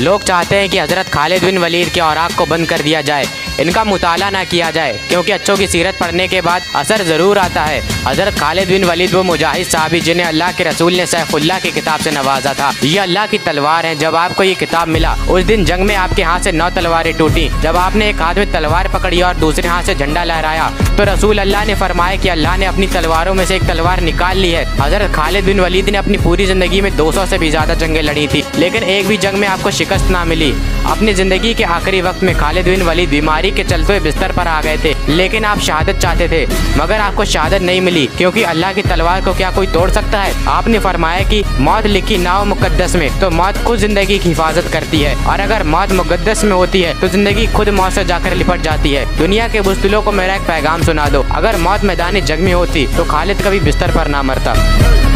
लोग चाहते हैं कि हज़रत खालिद बिन वलीद के औराक को बंद कर दिया जाए, इनका मुताला ना किया जाए, क्योंकि अच्छों की सीरत पढ़ने के बाद असर ज़रूर आता है। हज़रत खालिद बिन वलीद वो मुजाहिद साहबी जिन्हें अल्लाह के रसूल ने सैफुल्लाह की किताब से नवाजा था। ये अल्लाह की तलवार है। जब आपको ये किताब मिला उस दिन जंग में आपके हाथ से 9 तलवारें टूटी। जब आपने एक हाथ में तलवार पकड़ी और दूसरे हाथ से झंडा लहराया तो रसूल अल्लाह ने फरमाया कि अल्लाह ने अपनी तलवारों में से एक तलवार निकाल ली है। हज़रत खालिद बिन वलीद ने अपनी पूरी ज़िंदगी में 200 से भी ज़्यादा जंगें लड़ी थी, लेकिन एक भी जंग में आपको शिकस्त ना मिली। अपनी ज़िंदगी के आखिरी वक्त में खालिद बिन वलीद बीमारी के चलते हुए बिस्तर पर आ गए थे, लेकिन आप शहादत चाहते थे, मगर आपको शहादत नहीं मिली, क्योंकि अल्लाह की तलवार को क्या कोई तोड़ सकता है। आपने फरमाया कि मौत लिखी ना हो मुकद्दस में तो मौत खुद जिंदगी की हिफाजत करती है, और अगर मौत मुकद्दस में होती है तो जिंदगी खुद मौत से जाकर लिपट जाती है। दुनिया के बुज़दिलों को मेरा एक पैगाम सुना दो, अगर मौत मैदानी जंग में होती तो खालिद कभी बिस्तर पर ना मरता।